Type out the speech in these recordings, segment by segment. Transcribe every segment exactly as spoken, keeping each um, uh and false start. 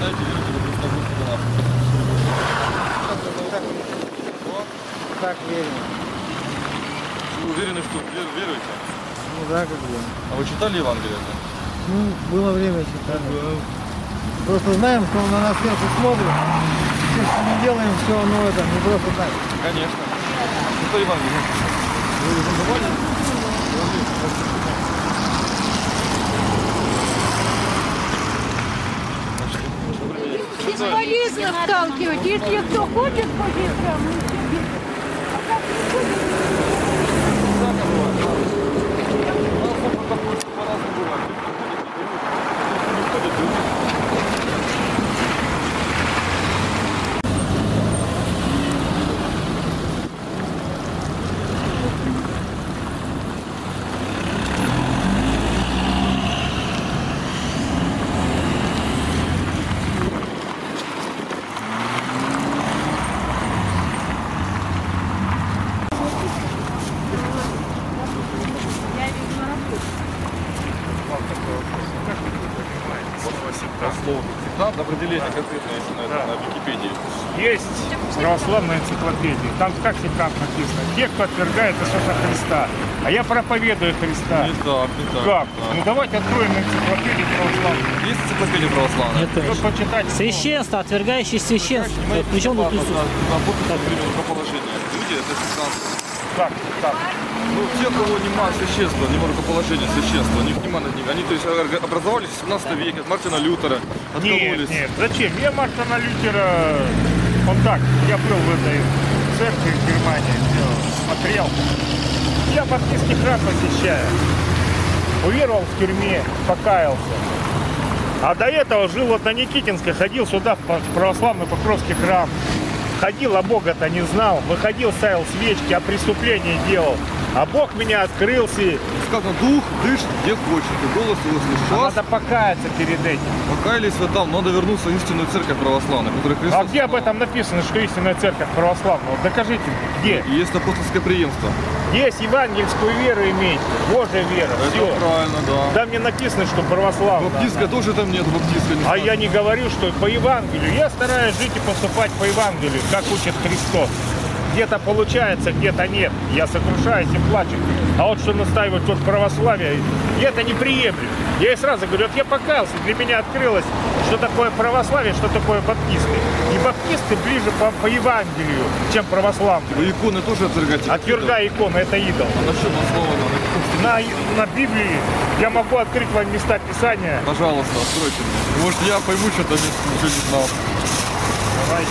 Почитайте, верите в Христа Господа нашего. Так верим. Вы уверены, что вер, веруете? Ну да, как бы. А вы читали Евангелие? Ну, было время читать. Просто знаем, что он на нас сверху смотрит. Если не делаем все, ну это не просто так. Конечно. Что Евангелие? Вы уже забывали? Бесполезно сталкивать. Если кто хочет ходить прямо, ну себе. А как не хочет? Надо определение конкретное, если на, да. на Википедии. Есть православная энциклопедия. Там как сектант написано. Те, кто отвергает Иисуса Христа. А я проповедую Христа. Не так, не так. Как? Да. Ну давайте откроем энциклопедию православную. Есть энциклопедия православная? Нет, конечно. Почитать. Священство, отвергающий священство. Причем тут Иисус? Работа времен рукоположения. Люди это сектанство. Как? Так. Ну, те, у кого нема священства, нема рукоположения священства, не нема над ними. Они, то есть, образовались в семнадцатом веке от Мартина Лютера, откололись. Нет, нет, зачем? Я Мартина Лютера, он так, я был в этой церкви в Германии, смотрел. Я баптистский храм посещаю. Уверовал в тюрьме, покаялся. А до этого жил вот на Никитинской, ходил сюда в православный Покровский храм. Ходил, а Бога-то не знал. Выходил, ставил свечки, а преступление делал. А Бог меня открылся. Сказано, дух дышит где хочет, и голос его слышал. А надо покаяться перед этим. Покаялись вы там, надо вернуться в истинную церковь православную, которая Христос. А где об этом написано, что истинная церковь православная? Вот докажите мне, где? И есть апостольское преемство. Есть евангельскую веру имеете, Божья вера, Это все. правильно, да. Там мне написано, что православная. Баптистская тоже там нет, баптистская не А я не говорю, что по Евангелию. Я стараюсь жить и поступать по Евангелию, как учит Христос. Где-то получается, где-то нет. Я сокрушаюсь и плачу. А вот что настаивать вот православие, я это не приемлю. Я ей сразу говорю, вот я покаялся, для меня открылось, что такое православие, что такое баптисты. И баптисты ближе по, по Евангелию, чем православные. Вы иконы тоже отвергаете? Отвергай икону, это идол. А на чем основано? На, на Библии я могу открыть вам места Писания. Пожалуйста, откройте мне. Может, я пойму, что-то ничего не знал. Давайте.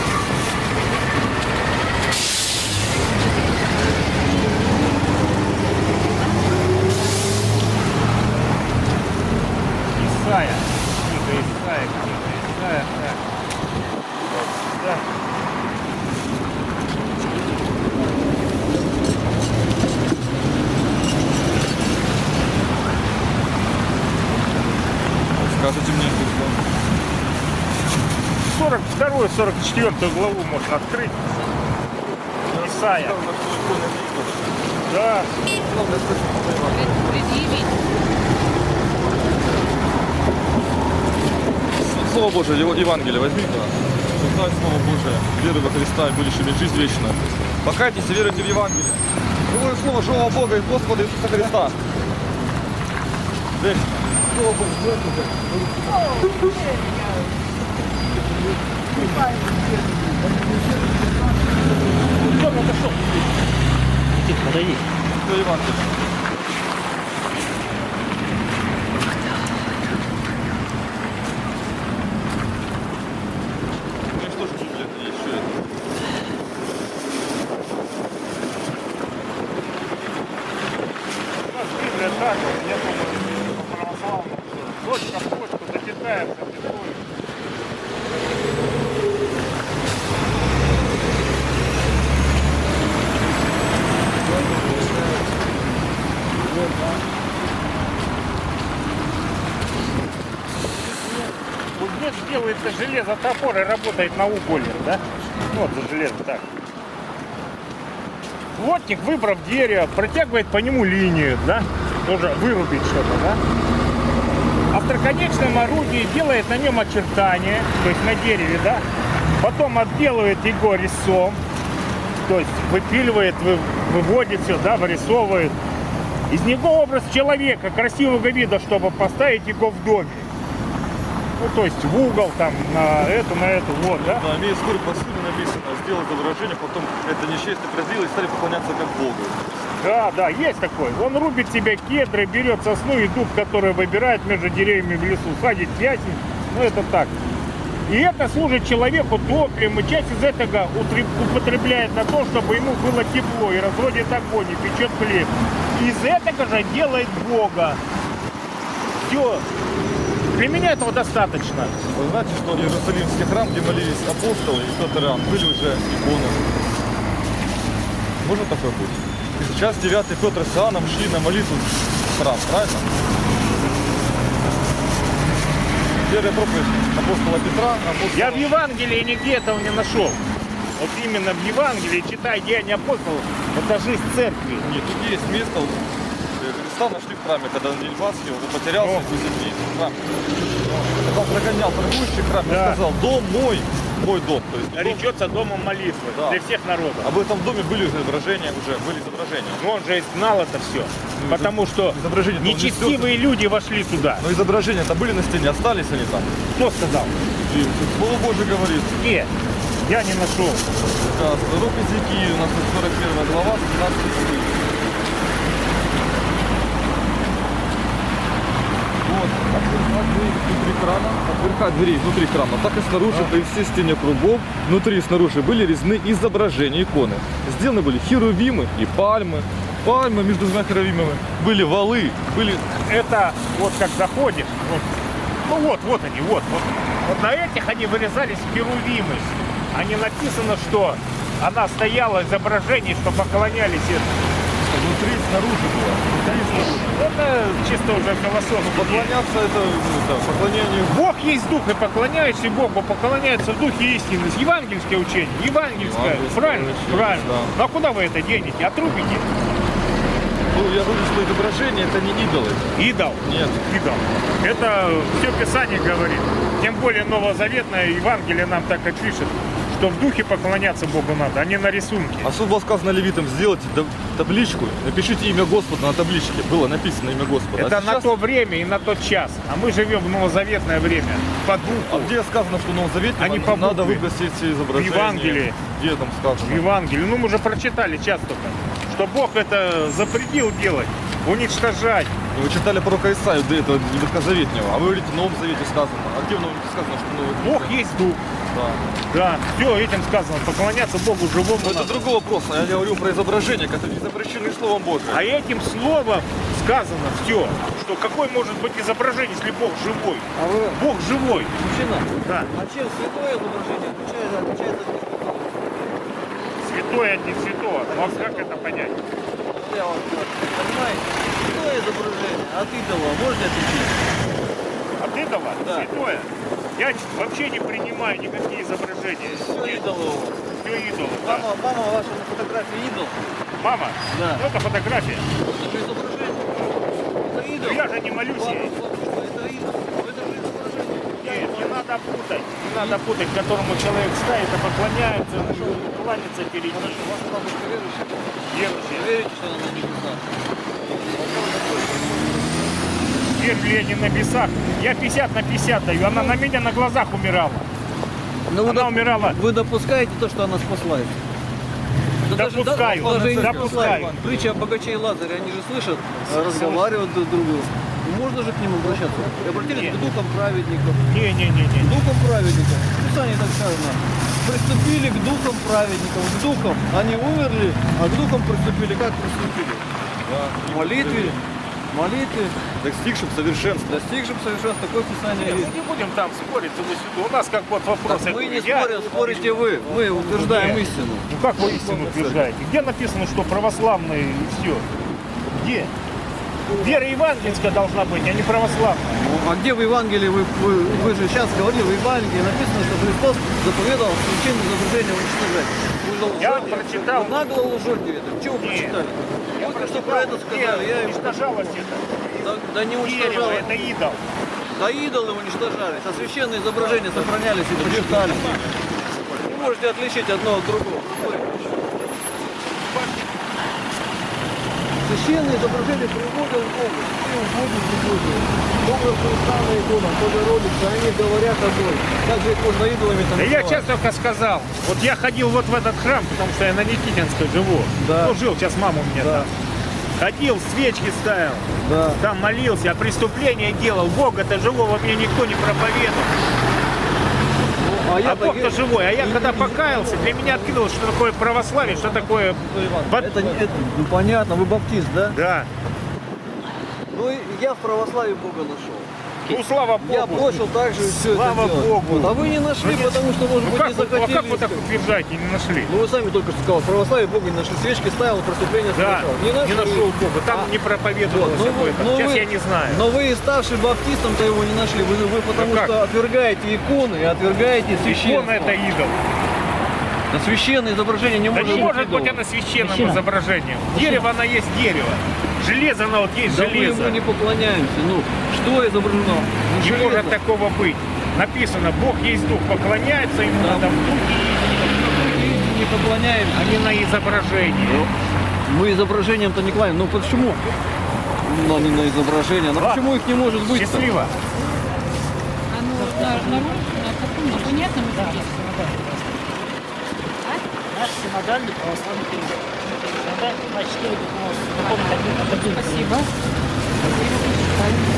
Исайя. Книга Исайя, книга Исайя. Так. Вот, да. Скажите мне, что сорок вторую сорок четвёртую главу можно открыть. Исайя. Да. Слово Божие, Евангелие возьмите. Читай Слово Божие, веры во Христа и будешь иметь жизнь вечную. Покайтесь и веруйте в Евангелие. Другое слово живого Бога и Господа Иисуса Христа. Здесь. Слово Божие. Кто отошел? Тихо, подойди. Что Евангелие? Так, я думаю, по православному. Точка в точку, дочитаемся, прикольно. Вот здесь делается железо, топор и работает на угольник, да? Вот за железо, так. Плотник, выбрав дерево, протягивает по нему линию, да? Тоже вырубить что-то, да? остроконечном орудии, делает на нем очертания, то есть на дереве, да, потом отделывает его резцом, то есть выпиливает, вы- выводит все, да, вырисовывает. Из него образ человека красивого вида, чтобы поставить его в доме. Ну, то есть в угол, там, на эту, на эту, вот, да. Да, имея скоро посуду написано, сделал изображение, потом это несчастье произвело и стали поклоняться как Богу. Да, да, есть такой. Он рубит себе кедры, берет сосну и дуб, который выбирает между деревьями в лесу, садит ясень. Ну, это так. И это служит человеку топливом, и часть из этого утреб- употребляет на то, чтобы ему было тепло, и разводит огонь, и печет хлеб. Из этого же делает Бога. Все. Для меня этого достаточно. Вы знаете, что в Иерусалимский храм, где молились апостолы и Петр и Иоанн, были уже иконы. Может такое быть? И сейчас девятый Петр с Иоанном шли на молитву в храм, правильно? Первая проповедь апостола Петра, апостола... Я в Евангелии нигде этого не нашел. Вот именно в Евангелии, читай Деяния апостолов, это жизнь церкви. Нет, тут есть место, вот, э, Христа нашли в храме, когда Даниил Ваский, он потерялся О. в земле, в храме. Когда он прогонял торгующий храм, он Да. сказал: дом мой, мой дом. То есть дом- Наречется домом молитвы Да. для всех народов. Об этом доме были уже изображения, уже были изображения. Но он же знал это все. Потому что Изображения он нечестивые люди вошли туда. Но изображения-то были на стене, остались они там. Кто сказал? И Слово Божие говорит. Нет, я не нашел. Да, пророк Иезекииль, у нас тут сорок первая глава, семнадцатый стих. Вот, отверка дверей внутри храма, отверка дверей внутри храма, так и снаружи, по всей стене кругом, внутри и снаружи были резны изображения, иконы. Сделаны были херувимы и пальмы. Пальмы между двумя херувимами, были валы, были... Это вот как заходишь, вот, ну вот, вот они, вот, вот. Вот на этих они вырезались херувимы. А не написано, что она стояла изображение, что поклонялись этому. Внутри и снаружи было. Внутри и снаружи. Это чисто уже философия. Поклоняться это, ну, да, поклонение. Бог есть дух, и поклоняешься Богу, поклоняется в духе истины. Евангельское учение, евангельское, Евангельское правильно? учение, Правильно. да. Ну а куда вы это денете? Отрубите. Ну, я говорю, что изображение это не идолы. Идол. Нет. Идол. Это все Писание говорит. Тем более Новозаветное Евангелие нам так и пишет, что в духе поклоняться Богу надо, а не на рисунке. Особо сказано левитам: сделайте даб- табличку, напишите имя Господа на табличке. Было написано имя Господа. Это а на сейчас- то время и на тот час. А мы живем в новозаветное время. По А духу. где сказано, что в Новом Завете А не нам по надо букве. выбросить все изображения? В Евангелии. Где там сказано? В Евангелии. Ну, мы уже прочитали часто только, что Бог это запретил делать, уничтожать. И вы читали пророка Исаию, да, это ветхозаветнего, а вы говорите, в Новом Завете сказано. А где в Новом Завете сказано, что в Новом Бог Завете? есть дух. Да. Да, все этим сказано. Поклоняться Богу живому Но это надо. другой вопрос. А я говорю про изображения, которые запрещены Словом Божьим. А этим словом сказано все, что какой может быть изображение, если Бог живой? А вы, Бог живой. мужчина, Да. а чем святое изображение отличается, отличается от несвятого? Святой от не святого. Ну а как это понять? Вот я вам скажу, понимаете, святое изображение от идола можно отличить? От идола? Да. Святое. Я вообще не принимаю никакие изображения. Все идолы у вас. Все идолы. Да. Мама, мама ваша на фотографии идол? Мама, Да. ну это фотография. Это же изображение. Это идол. Но я же не молюсь ей. Бабушка, это идол. Это же изображение. Нет, не надо путать. Не надо путать, к которому человек ставит, а поклоняется, кланяется перед ним. Ваша бабушка верующая? Верующий. Вы верите, что она на небесах? Верю ли я не на бесах? Я пятьдесят на пятьдесят даю. Она на меня на глазах умирала. Но Она доп- умирала. Вы допускаете то, что она спасла? Да даже- Допускаю, да- даже и не допускаю. спасла. Притча о богаче и Лазаре, они же слышат, разговаривают друг с другом. Ну, можно же к ним обращаться. И обратились Нет. к духам праведников. Не-не-не-не. Духом праведников. В Писании так сказано. Приступили к духам праведников. К духам. Они умерли, а к духам приступили. Как приступили? Да. Молитве. Молитве. Достигшим совершенства. Достигшим совершенства. Такое Писание Нет, есть. мы не будем там спорить туда-сюда. У нас как вот вопрос. Так мы не Я- спорим, спорите вы. Мы утверждаем Нет. истину. Ну как вы истину утверждаете? Где написано, что православные и все? Где? Вера евангельская должна быть, а не православная. Ну, а где в Евангелии, вы, вы, вы же сейчас говорили, в Евангелии написано, что Христос заповедовал священное изображение уничтожать. Вы лжете. Я вот прочитал. Вы нагло лжете это. Чего вы Нет. прочитали? Я Только что прочитал, про это где сказали. Я им... уничтожалось это. да, да не Дерево, уничтожал. это идол. Да идолы уничтожались, а священные изображения сохранялись и почитались. Не можете отличить одно от другого. Священные изображения приводят к Богу, и уходят к Богу. Образ Христа на иконах, Богородица, они говорят о Боге. Также их можно идолами там Да я называть. сейчас только сказал. Вот я ходил вот в этот храм, потому что я на Никитинской живу. Да. Ну, жил, сейчас мама у меня Да. там. Ходил, свечки ставил, Да. там молился, а преступления делал. Бога-то живого мне никто не проповедовал. Ну, А я Бог-то живой. А я когда покаялся, для меня открылось, что такое православие, что такое... бат- Это, не- это, ну понятно, вы баптист, да? Да. Ну и я в православии Бога нашел. Ну, слава Богу. Я бросил также все Слава это делать. Богу. Вот. А вы не нашли, Ну, потому что, может Ну быть, как, не вы, а захотели как вы так искать. утверждаете, не нашли? Ну вы сами только что сказали, в православии Бога не нашли. Свечки ставил, преступление Да, совершал. не, нашли. нашел Бога. Там А, не проповедовалось вот, ну об вы- этом. ну Сейчас вы- я не знаю. Но вы, ставший баптистом-то его не нашли. Вы, вы потому Ну как? что отвергаете иконы и отвергаете священство. Икона это идол. Да священное изображение не Да может не быть может быть идолом. она священным Мужчина. изображением. Дерево, оно есть дерево. Железо, оно вот есть Да мы железо. ему не поклоняемся. Ну, что изображено? Ну, Не железо. может такого быть. Написано, Бог есть дух, поклоняется ему Да. надо в духе, Мы не поклоняемся. а не на изображении. Мы изображением-то не кланяем. Ну почему? Ну, не на изображение. Но Ладно. почему их не может быть? Счастливо. Оно на, на, русском, на каком непонятном языке. Наш синодальный православный перевод. Синодальный на четыре запомнить один. Спасибо. Спасибо, почитаю.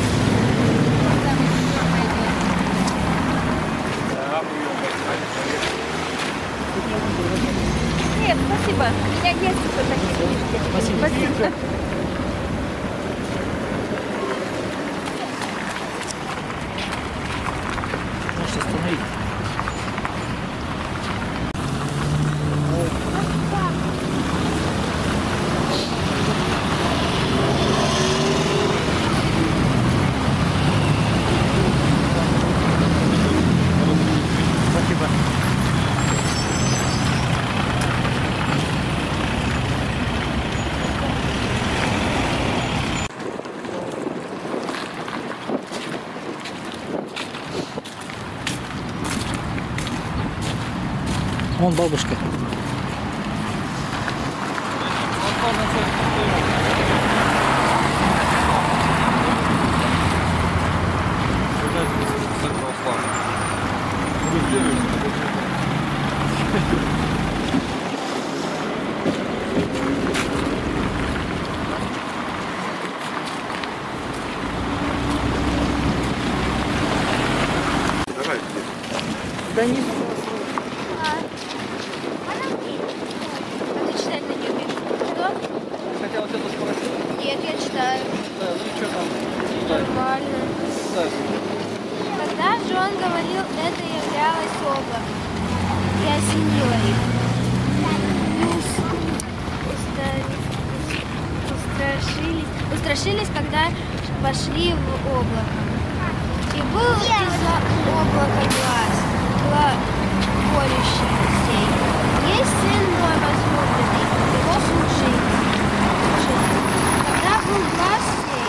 Нет, спасибо. У меня есть вот такие книжки. Спасибо. Спасибо. Можете остановить. Спасибо. Вон бабушка. А ты читать на нем что? Хотел что-то спросить. Нет, я читаю. Да, ну что там? Нормально. Да. Когда же он говорил, это являлось облако и осенило их. И ус- уста- устрашились, устрашились, когда вошли в облако. И был из-за облака глаз, гла- горющий сей. Есть сын мой возлюбленный, его служи. Когда был глаз сей,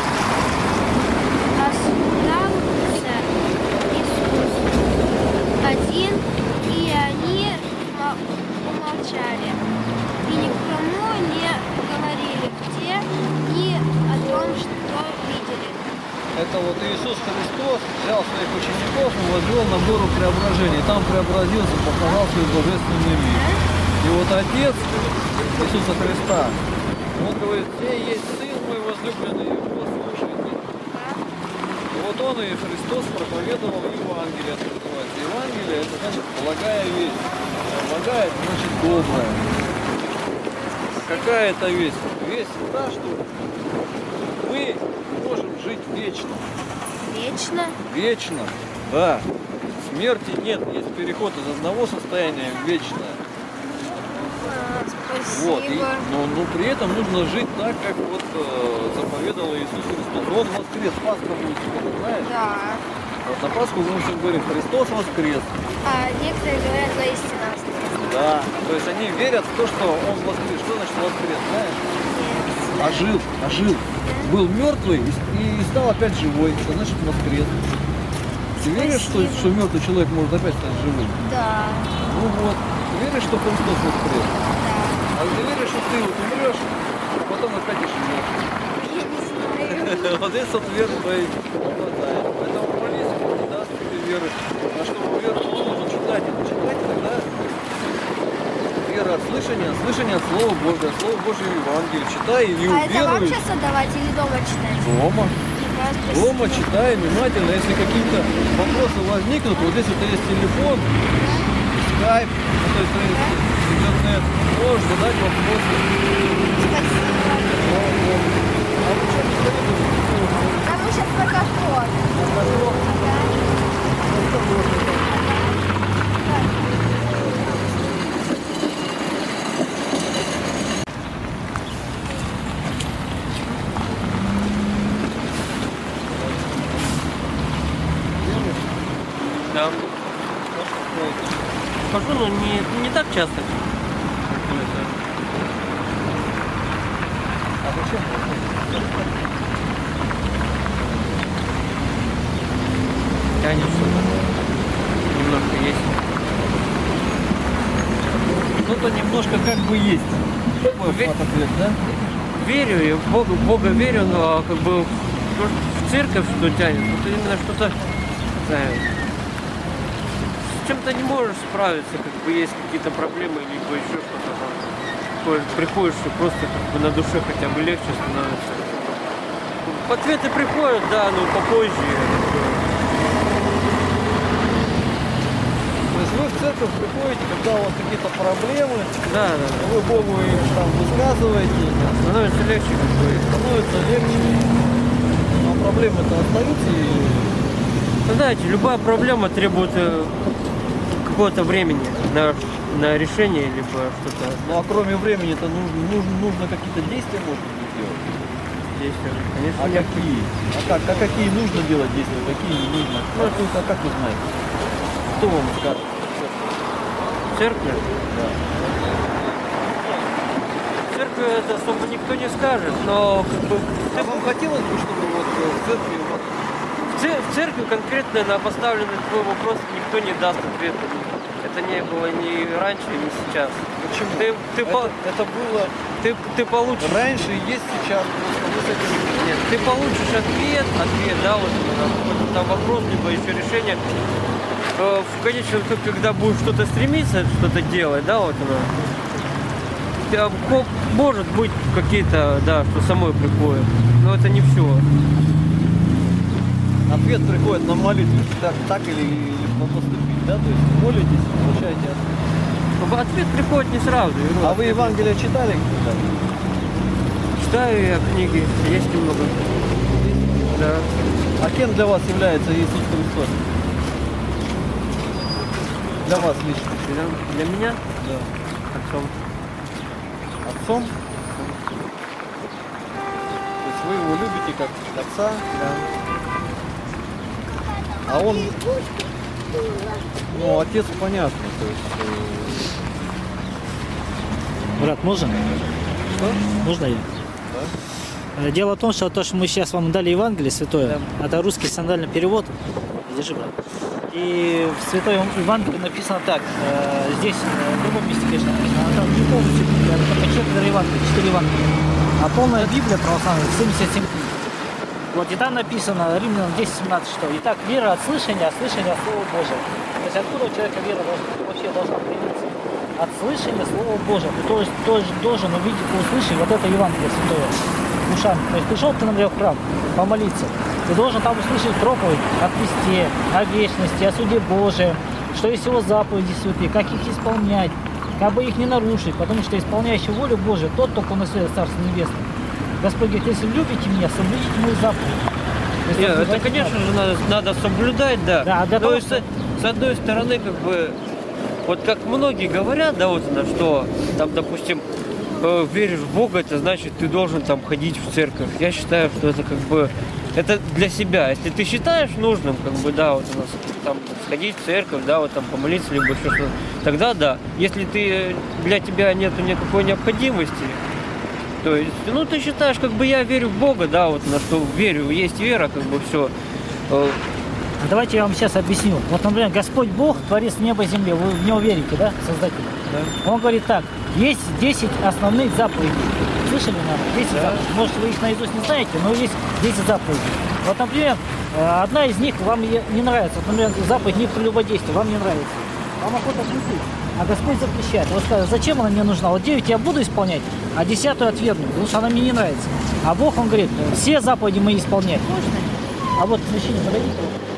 остался Иисус один, и они мо- умолчали. И никому не говорили, где ни о том, что видели. Это вот Иисус Христос взял своих учеников и возвел на гору преображения. Там преобразился, показал свой божественный мир. И вот Отец Иисуса Христа, он говорит, где есть Сын мой возлюбленный, его слушайте. И вот он и Христос проповедовал Евангелие, это называется. Евангелие, это значит благая весть. Благая, это значит добрая. Какая это весть? Весть та, что мы можем жить вечно. Вечно. Вечно, да. Смерти нет, есть переход из одного состояния в вечное. А, Вот, и, спасибо. но, но при этом нужно жить так, как вот э, заповедал Иисус Христос. Он воскрес, Пасха будет скоро, знаешь? Да. Вот на Пасху мы все говорим, Христос воскрес. А некоторые говорят воистину воскрес. Да, то есть они верят в то, что Он воскрес. Что значит воскрес, знаешь? Ожил, ожил. Был мертвый и, и стал опять живой. Это значит воскрес. Ты веришь, что, Спасибо. что мертвый человек может опять стать живым? Да, Ну вот. Ты веришь, что Христос воскрес? да. А ты веришь, что ты вот умрешь, а потом опять оживешь? Я не знаю. Вот здесь вот вера твоей хватает. Поэтому молись, Он не даст тебе веры. А чтобы веру нужно читать, это читать тогда вера от слышания, слышание от Слова Божьего, Слово Божье Евангелие. Читай и А это вам уверуй. сейчас отдавать или дома читать? Дома. Да, спасибо. Дома читай внимательно. Если какие-то вопросы возникнут, вот здесь вот есть телефон, скайп, ну, то есть э, интернет, можешь задать вопросы. Спасибо. А вы что, не советуете? А мы сейчас на кашот. Да. Хожу, но не, не так часто. А зачем? Конечно. Немножко есть. Ну-то немножко как бы есть. Такой Ве- ответ, да? Верю, я в Бога, в Бога верю, но как бы в церковь что тянет, вот именно что-то, не знаю, с чем-то не можешь справиться, как бы есть какие-то проблемы, либо еще что-то там. Такое приходишь, и просто как бы на душе хотя бы легче становится. Ответы приходят, да, но попозже. То есть вы в церковь приходите, когда у вас какие-то проблемы, Да, да, вы Богу их там высказываете, да. Становится легче, как бы. становится легче. Но проблемы-то остаются и Вы знаете, любая проблема требует э, какого-то времени на, на решение, либо что-то ну а кроме времени-то нужно, нужно, нужно какие-то действия может быть делать. действие. Конечно, А нет. какие? А как? А какие нужно делать действия, какие не нужно? Ну, А вы- а как вы знаете? Кто вам скажет? В церкви? Да. В церкви это особо никто не скажет, но как бы А вам хотелось бы, чтобы вот э, в церкви вот в, це- в церкви конкретно на поставленный твой вопрос никто не даст ответа. Это не было ни раньше, ни сейчас. почему? Ты, ты, это, по- это было ты, ты получишь. раньше и есть сейчас. Просто вы с этим Нет, ты получишь ответ, ответ, да, вот на какой-то там вопрос, либо еще решение. Э, В конечном итоге, когда будешь что-то стремиться, что-то делать, да, вот оно. Э, ко- Может быть какие-то, да, что самой приходит, но это не все. ответ приходит на молитву, так, так или, или поступить, да? То есть молитесь, получаете ответ. Ответ приходит не сразу. А вы Евангелие читали когда-то? Читаю я книги, есть немного. Да. А кем для вас является Иисус Христос? Для вас лично. Для, для меня Да. отцом. Отцом? То есть вы его любите как отца, Да. а он, ну, отец понятно, то есть, Брат, можно? Что? Можно я? Э, Дело в том, что то, что мы сейчас вам дали Евангелие святое, это русский сандальный перевод. Держи, брат. И в святой Евангелии написано так. э, Здесь, э, в другом месте, конечно, написано. А там не полностью, это только четыре Евангелия, четыре Евангелия. А полная Библия православная семьдесят семь книг. Вот и там написано, Римлянам десять семнадцать, что «Итак, вера от слышания, а слышание от Слова Божия». То есть откуда у человека вера должна, вообще должна появиться? От слышания Слова Божия. То есть ты должен увидеть и услышать вот это Евангелие святое ушами. То есть пришел ты, например, в храм помолиться, ты должен там услышать проповедь о Христе, о вечности, о суде Божием, что есть его заповеди святые, как их исполнять, как бы их не нарушить, потому что исполняющий волю Божию, тот только унаследует Царство Небесное. Господь говорит, если любите меня, соблюдите мою заповедь. То есть Не, это, соблюдайте конечно же, надо, надо соблюдать, да. Да, для То того, есть, что- с, с одной стороны, как бы, вот как многие говорят, да, вот, на что, там, допустим, э, веришь в Бога, это значит, ты должен там ходить в церковь. Я считаю, что это как бы, это для себя. Если ты считаешь нужным, как бы, да, вот у нас там сходить в церковь, да, вот там помолиться, либо еще что-то, тогда да. Если ты, для тебя нету никакой необходимости, то есть, ну, ты считаешь, как бы я верю в Бога, да, вот на что верю, есть вера, как бы все. А давайте я вам сейчас объясню. Вот, например, Господь Бог, Творец неба и земли, вы в Него верите, да, Создатель? Да. Он говорит так, есть десять основных заповедей. Слышали, наверное? десять да. заповедей. Может, вы их наизусть не знаете, но есть десять заповедей. Вот, например, одна из них вам не нравится. Вот, например, заповедь не прелюбодействия, вам не нравится. Вам охота шутить. А Господь запрещает. Вот скажет, зачем она мне нужна? Вот девять я буду исполнять, а десятую отвергну, потому что она мне не нравится. А Бог, Он говорит, все заповеди мы исполняем. Можно? А вот мужчине подойдите.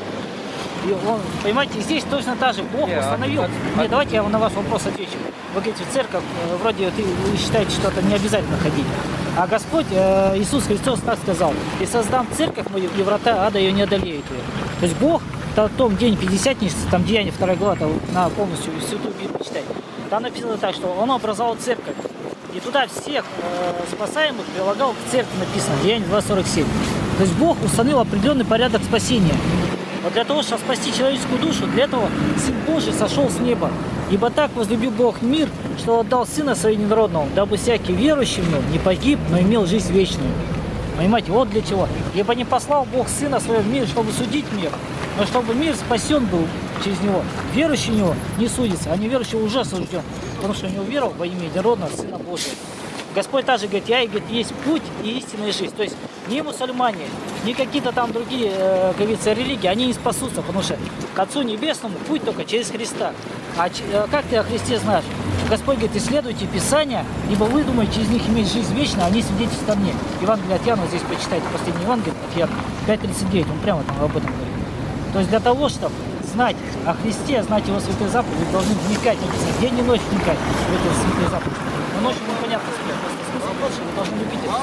И он, понимаете, здесь точно так же Бог yeah, установил. От, от, Нет, давайте я на ваш вопрос отвечу. Вы говорите, в церковь, вроде ты, вы считаете, что это не обязательно ходить. А Господь, э, Иисус Христос так сказал, и создам церковь мою, и врата ада ее не одолеют ее. То есть Бог, в том день Пятидесятницы, там Деяния вторая глава, на полностью Святую Библию читать, там написано так, что Он образовал церковь. И туда всех э, спасаемых прилагал к церкви, написано, Деяния два сорок семь. То есть Бог установил определенный порядок спасения. Вот для того, чтобы спасти человеческую душу, для этого Сын Божий сошел с неба. Ибо так возлюбил Бог мир, что отдал Сына Своего Единородного, дабы всякий верующий в Него не погиб, но имел жизнь вечную. Понимаете, вот для чего. Ибо не послал Бог Сына Своего в мир, чтобы судить мир, но чтобы мир спасен был через Него. Верующий в Него не судится, а неверующий уже осужден, потому что не уверовал во имя Единородного Сына Божия. Господь также говорит, я, говорит, есть путь и истинная жизнь. То есть ни мусульмане, ни какие-то там другие, э, говорится, религии, они не спасутся, потому что к Отцу Небесному путь только через Христа. А э, как ты о Христе знаешь? Господь говорит, исследуйте Писания, ибо вы думаете через них иметь жизнь вечную, а они свидетельствуют о мне. Евангелие от Иоанна, здесь почитайте, последний Евангелие от Иоанна, пять тридцать девять, он прямо там об этом говорит. То есть для того, чтобы знать о Христе, знать Его святые заповеди, вы должны вникать, день и ночь вникать в эти святые заповеди. Но ночью непонятно спать. Смысл тот, что вы должны любить это.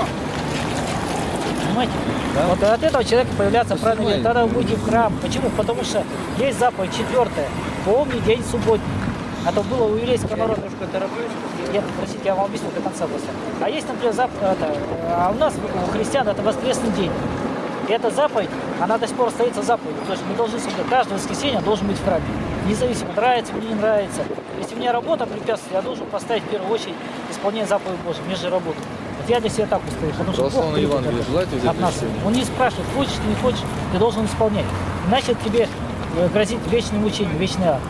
Понимаете? Да. Вот от этого человека появляется правильно говорит, тогда вы будете в храм. Почему? Потому что есть заповедь четвертая. Помни день субботний. А то было у еврейского народа. Немножко тороплюсь. Нет, простите, я вам объясню до конца просто. А есть, например, заповедь, это, а у нас, у христиан, это воскресный день. И эта заповедь, она до сих пор остается заповедью. То есть мы должны, каждое воскресенье должен быть в храме. Независимо, нравится мне, не нравится. Если мне работа препятствует, я должен поставить в первую очередь исполнение заповедей Божьей, мне же работа. Вот я для себя так уставил, потому что Бог Евангелие желаете взять от нас. Он не спрашивает, хочешь ты, не хочешь, ты должен исполнять. Иначе тебе грозит вечное мучение, вечный ад.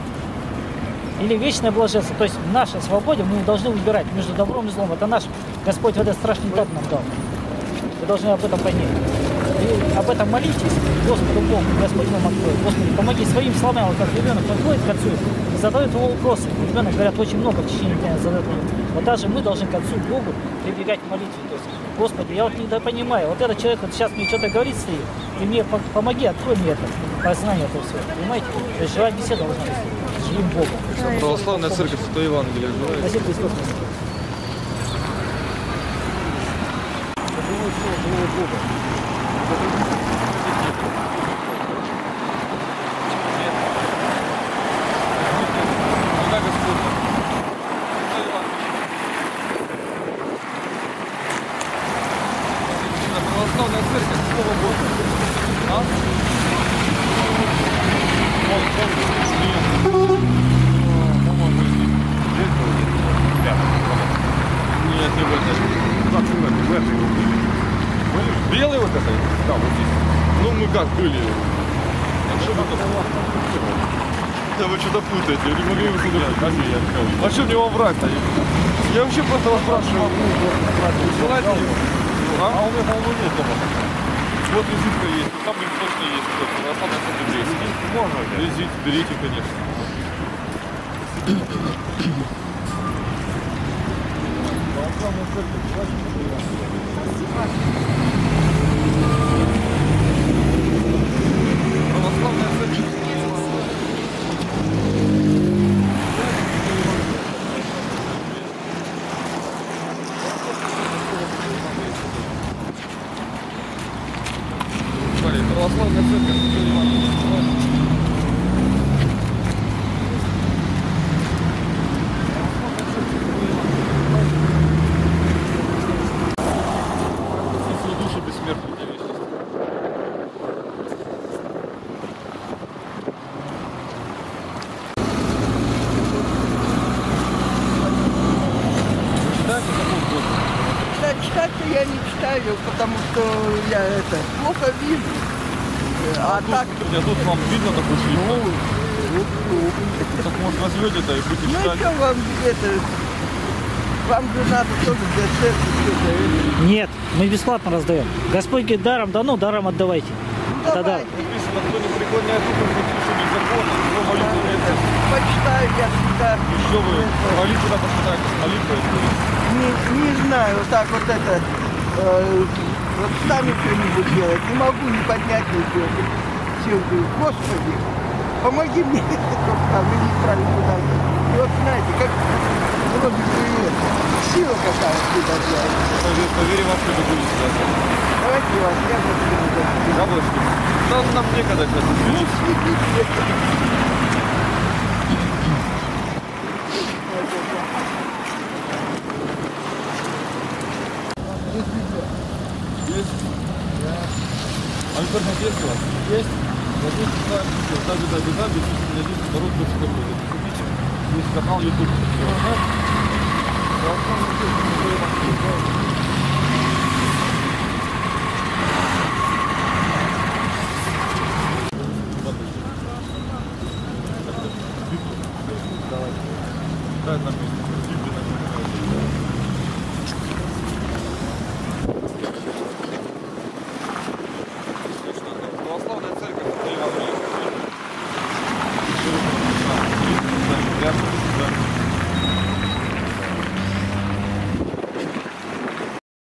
Или вечное блаженство. То есть в нашей свободе мы должны выбирать между добром и злом. Это наш Господь в этот страшный этап нам дал. Вы должны об этом понять. И об этом молитесь, Господу Богу, Господь вам откроет. Господи, помоги своим словам, вот как ребенок подходит к отцу и задает ему вопросы. Ребенок, говорят, очень много в течение дня задает. Вот даже мы должны к отцу Богу прибегать к молитве. То есть, Господи, я вот не понимаю, вот этот человек вот сейчас мне что-то говорит стоит, и мне помоги, открой мне это, познание этого всего. Понимаете? То есть живая беседа должна быть с живым Богом. Православная церковь Святое Евангелие желает. Спасибо, Христос. Православная церковь, Слово Божие. А? Нет, не в этой. Белый вот это? Да, вот здесь. Ну мы как были? А что вы тут? Да вы что-то путаете, не могли бы сюда. А что мне вам врать-то? Я вообще просто вас спрашиваю. Желаете его? А? А у меня, по-моему, нет дома. Вот визитка есть, там их точно есть. Православная церковь есть. Можно. Визит, берите, конечно. Православная церковь. Православная церковь. Православная церковь. Душу бессмертную для вечности. Читайте закон Божий? Да, читать-то я не читаю, потому что я это плохо вижу. А тут, так, смотрите, а тут вам видно такой шрифт? ну, Так может возьмете-то и будете ну читать? что вам это, вам же надо тоже для церкви что-то. Нет, мы бесплатно раздаем. Господь говорит, даром дано, даром отдавайте. Ну, Это дар. давайте, Написано, кто не преклоняет ухо к слушанию закона, его молитва нет. почитаю я всегда. Еще вы молитву надо почитать с молитвой. Не, не знаю, вот так вот это, э, вот сами что-нибудь делать, не могу не поднять ничего. Все говорю, Господи, помоги мне, чтобы там и не правильно куда. И вот знаете, как вроде бы сила какая-то такая. Поверим вам, что это будет сейчас. Давайте вас, я вот Яблочки. Да, нам некогда сейчас. ну, светите. Есть? А интернет есть у вас? Есть. Зайдите сюда, да, да, да, да, найдите народ точка ру. Есть канал YouTube. Давай. Дай нам место.